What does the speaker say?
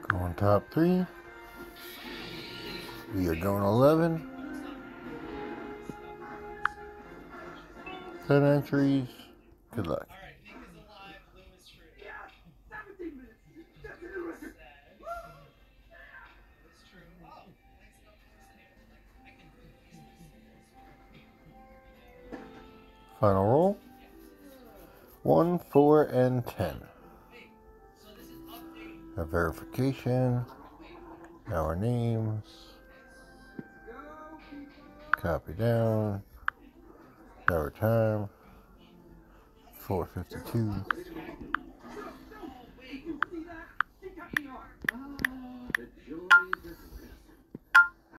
On top 3. We are going 11. 10 entries. Good luck. Final roll. 1, 4, and 10. A verification. Our names. Copy down. Our time. 4:52.